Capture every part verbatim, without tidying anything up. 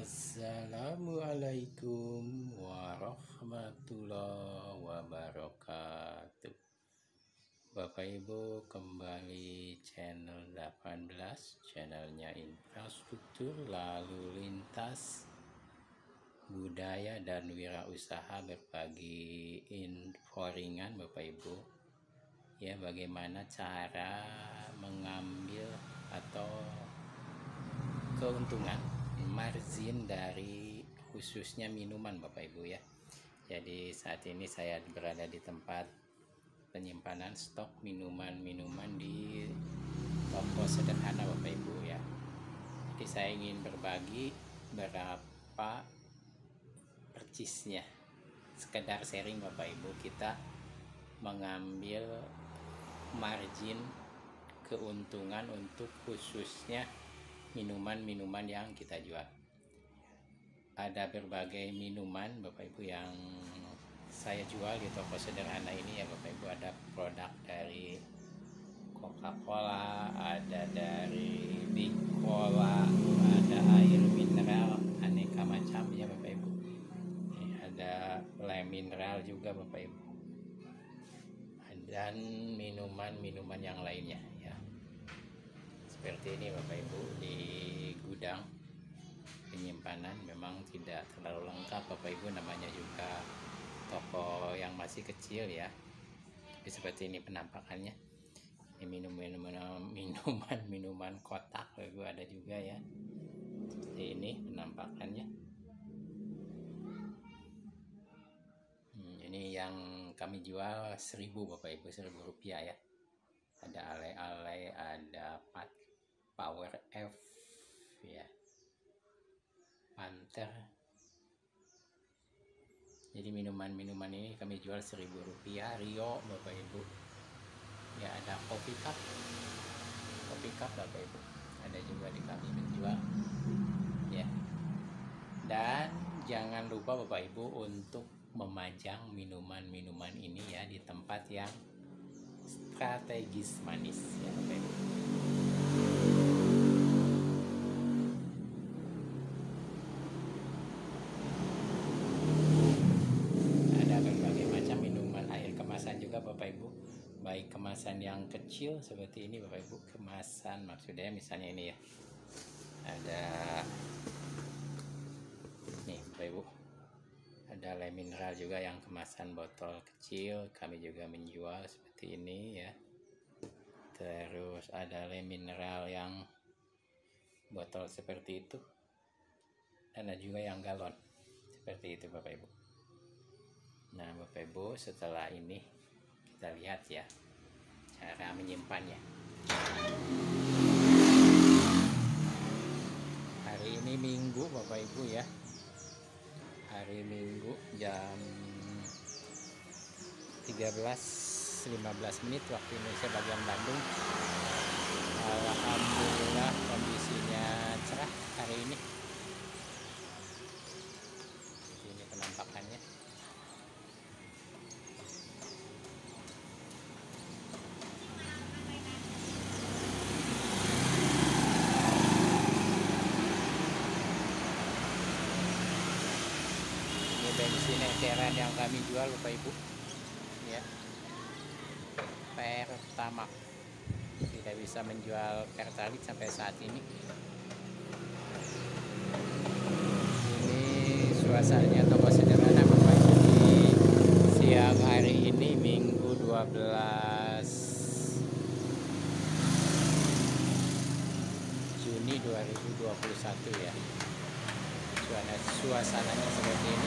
Assalamualaikum warahmatullahi wabarakatuh. Bapak Ibu, kembali channel delapan belas, channelnya infrastruktur lalu lintas budaya dan wirausaha, berbagi info ringan Bapak Ibu ya, bagaimana cara mengambil atau keuntungan margin dari khususnya minuman Bapak Ibu ya. Jadi saat ini saya berada di tempat penyimpanan stok minuman-minuman di toko sederhana Bapak Ibu ya. Jadi saya ingin berbagi berapa percisnya, sekedar sharing Bapak Ibu, kita mengambil margin keuntungan untuk khususnya minuman-minuman yang kita jual. Ada berbagai minuman Bapak Ibu yang saya jual di toko sederhana ini ya Bapak Ibu. Ada produk dari Coca-Cola, ada dari Big Cola, ada air mineral aneka macam ya Bapak Ibu. Ada lem mineral juga Bapak Ibu, dan minuman-minuman yang lainnya ya. Seperti ini Bapak Ibu, di gudang penyimpanan memang tidak terlalu lengkap Bapak Ibu, namanya juga toko yang masih kecil ya. Jadi seperti ini penampakannya. Ini minuman-minuman minuman-minuman kotak Bapak Ibu ada juga ya. Seperti ini penampakannya. Hmm, ini yang kami jual seribu Bapak Ibu, seribu rupiah ya. Ada ale-ale, ada pat Power F ya, Panther. Jadi minuman-minuman ini kami jual seribu rupiah. Rio Bapak Ibu ya, ada kopi cup, kopi cup Bapak Ibu ada juga di kami menjual ya. Dan jangan lupa Bapak Ibu untuk memajang minuman-minuman ini ya di tempat yang strategis manis ya Bapak Ibu. Ada berbagai macam minuman air kemasan juga Bapak Ibu, baik kemasan yang kecil seperti ini Bapak Ibu, kemasan maksudnya misalnya ini ya, ada nih Bapak Ibu, ada lem mineral juga yang kemasan botol kecil, kami juga menjual seperti ini ya. Terus ada lem mineral yang botol seperti itu, dan ada juga yang galon seperti itu Bapak Ibu. Nah Bapak Ibu, setelah ini kita lihat ya cara menyimpannya. Hari ini Minggu Bapak Ibu ya, hari Minggu jam tiga belas lima belas menit waktu Indonesia bagian Bandung. Alhamdulillah kondisinya cerah hari ini. Ini penampakannya. Ini bensin eceran yang kami jual Bapak Ibu ya, Pertamax. Tidak bisa menjual Pertalite sampai saat ini. Ini suasananya toko sederhana Bapak Ibu di siang hari ini Minggu dua belas Juni dua ribu dua puluh satu ya. Suasana suasananya seperti ini.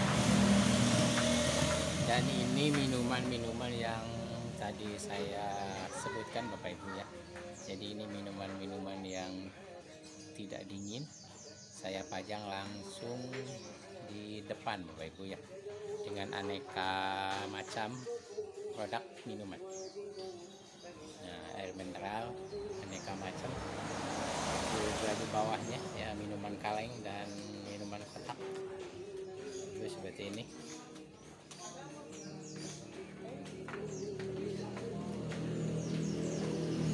Dan ini minuman-minuman yang tadi saya sebutkan Bapak Ibu ya. Jadi ini minuman-minuman yang tidak dingin, saya pajang langsung di depan Bapak Ibu ya, dengan aneka macam produk minuman. Nah, air mineral aneka macam, juga di bawahnya ya minuman kaleng dan minuman kotak itu seperti ini.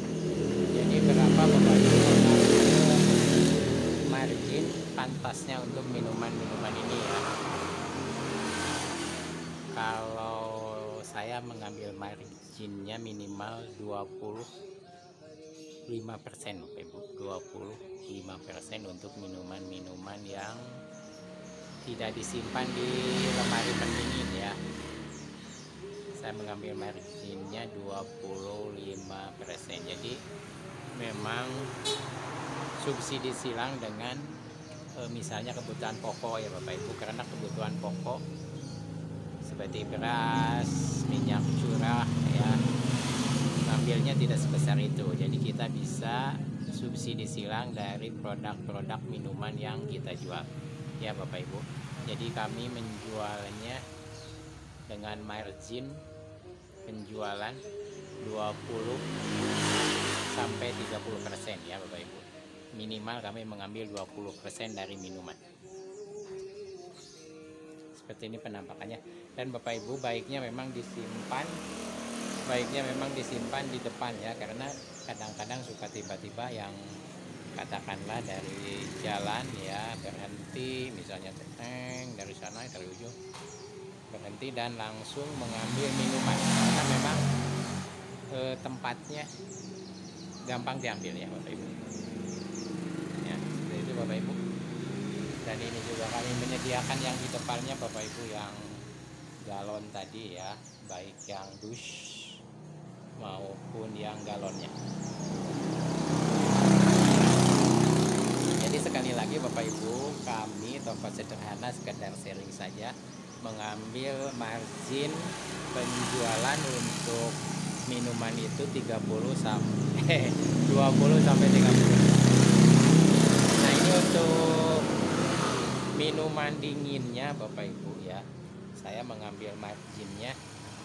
Jadi berapa Bapak Ibu margin pantasnya untuk mengambil marginnya minimal dua puluh lima persen Bapak Ibu, dua puluh lima persen untuk minuman-minuman yang tidak disimpan di lemari pendingin ya. Saya mengambil marginnya dua puluh lima persen. Jadi memang subsidi silang dengan e, misalnya kebutuhan pokok ya Bapak Ibu, karena kebutuhan pokok seperti beras, minyak curah ya, ngambilnya tidak sebesar itu. Jadi kita bisa subsidi silang dari produk-produk minuman yang kita jual ya Bapak Ibu. Jadi kami menjualnya dengan margin penjualan dua puluh sampai tiga puluh persen ya Bapak Ibu. Minimal kami mengambil dua puluh persen dari minuman. Seperti ini penampakannya. Dan Bapak Ibu baiknya memang disimpan baiknya memang disimpan di depan ya, karena kadang-kadang suka tiba-tiba yang katakanlah dari jalan ya berhenti, misalnya teteng dari sana dari ujung berhenti dan langsung mengambil minuman, karena memang eh, tempatnya gampang diambil ya Bapak Ibu ya, seperti itu Bapak Ibu. Dan ini juga kami menyediakan yang di depannya Bapak Ibu, yang galon tadi ya, baik yang dus maupun yang galonnya. Jadi sekali lagi Bapak Ibu, kami toko sederhana sekedar sharing saja, mengambil margin penjualan untuk minuman itu tiga puluh sampai dua puluh sampai tiga puluh. Nah, ini untuk minuman dinginnya Bapak Ibu ya, saya mengambil marginnya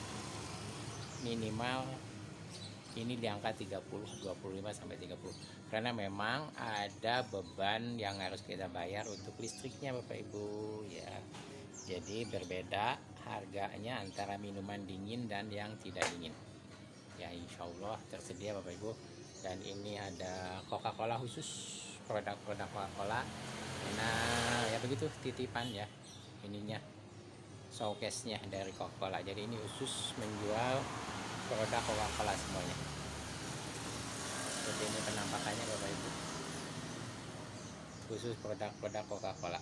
minimal ini di angka tiga puluh, dua puluh lima sampai tiga puluh, karena memang ada beban yang harus kita bayar untuk listriknya Bapak Ibu ya. Jadi berbeda harganya antara minuman dingin dan yang tidak dingin ya. Insya Allah tersedia Bapak Ibu. Dan ini ada Coca-Cola khusus, produk-produk Coca-Cola. Nah ya begitu titipan ya, ininya showcase-nya dari Coca-Cola. Jadi ini khusus menjual produk Coca-Cola semuanya. Seperti ini penampakannya Bapak Ibu, khusus produk-produk Coca-Cola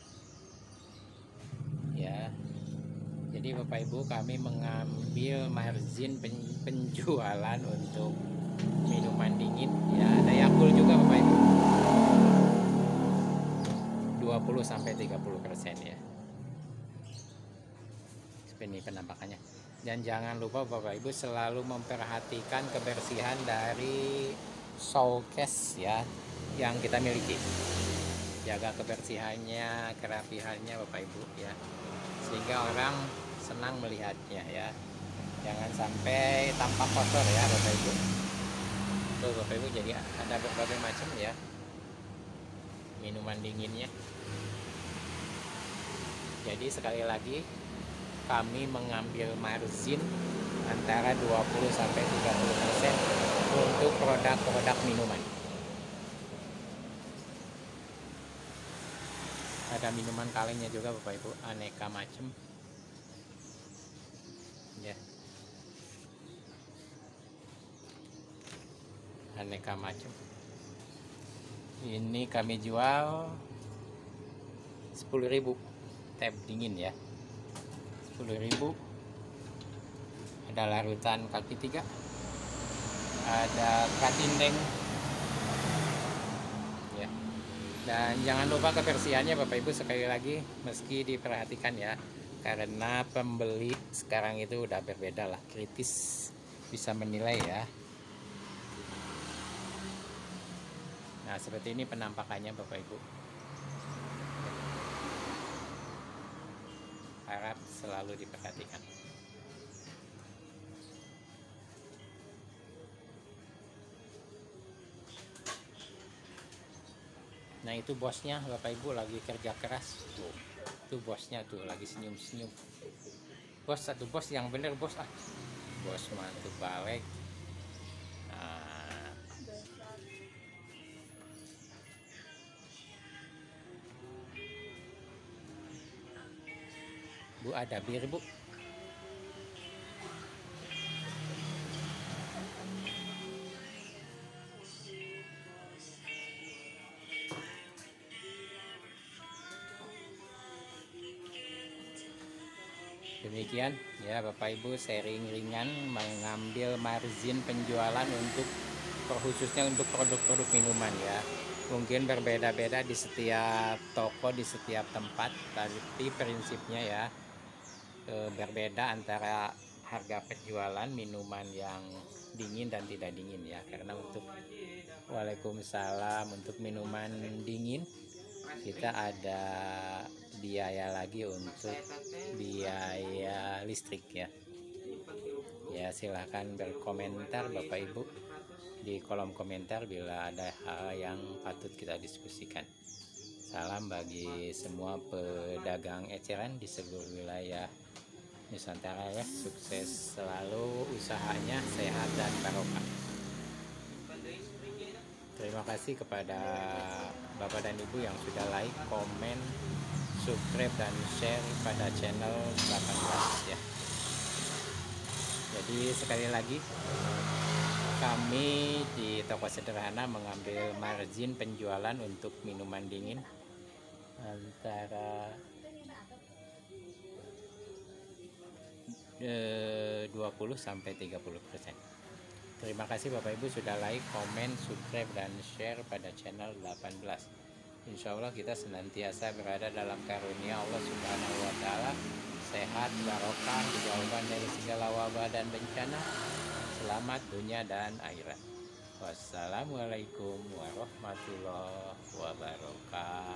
ya. Jadi Bapak Ibu, kami mengambil margin penjualan untuk minuman dingin ya, ada Yakult juga Bapak Ibu, dua puluh sampai tiga puluh persen ya. Seperti ini penampakannya. Dan jangan lupa Bapak Ibu selalu memperhatikan kebersihan dari showcase ya yang kita miliki. Jaga kebersihannya, kerapihannya Bapak Ibu ya, sehingga orang senang melihatnya ya. Jangan sampai tampak kotor ya Bapak Ibu. Tuh Bapak Ibu, jadi ada berbagai macam ya minuman dinginnya. Jadi sekali lagi kami mengambil margin antara dua puluh sampai tiga puluh persen untuk produk-produk minuman. Ada minuman kalengnya juga Bapak Ibu, aneka macam ya, aneka macam. Ini kami jual sepuluh ribu teh dingin ya, sepuluh ribu. Ada larutan kaki tiga, ada katindeng ya. Dan jangan lupa kebersihannya Bapak Ibu, sekali lagi meski diperhatikan ya, karena pembeli sekarang itu udah berbeda lah, kritis bisa menilai ya. Nah seperti ini penampakannya Bapak Ibu, harap selalu diperhatikan. Nah itu bosnya Bapak Ibu lagi kerja keras tuh. Itu bosnya tuh lagi senyum-senyum. Bos, satu bos yang bener bos ah. Bos mantu balik. Nah. Bu ada bir Bu. Demikian ya Bapak Ibu, sharing ringan mengambil margin penjualan untuk khususnya untuk produk-produk minuman ya. Mungkin berbeda-beda di setiap toko, di setiap tempat, tapi prinsipnya ya e, berbeda antara harga penjualan minuman yang dingin dan tidak dingin ya. Karena untuk Waalaikumsalam, untuk minuman dingin kita ada biaya lagi untuk biaya listrik ya. Ya silahkan berkomentar Bapak Ibu di kolom komentar bila ada hal yang patut kita diskusikan. Salam bagi semua pedagang eceran di seluruh wilayah Nusantara ya. Sukses selalu usahanya, sehat dan barokah. Terima kasih kepada Bapak dan Ibu yang sudah like, komen, subscribe dan share pada channel delapan belas ya. Jadi sekali lagi kami di Toko Sederhana mengambil margin penjualan untuk minuman dingin antara dua puluh sampai tiga puluh persen. Terima kasih Bapak Ibu sudah like, komen, subscribe dan share pada channel delapan belas. Insya Allah kita senantiasa berada dalam karunia Allah Subhanahu wa Ta'ala, sehat, barokah, dijauhkan dari segala wabah dan bencana, selamat dunia dan akhirat. Wassalamualaikum warahmatullahi wabarakatuh.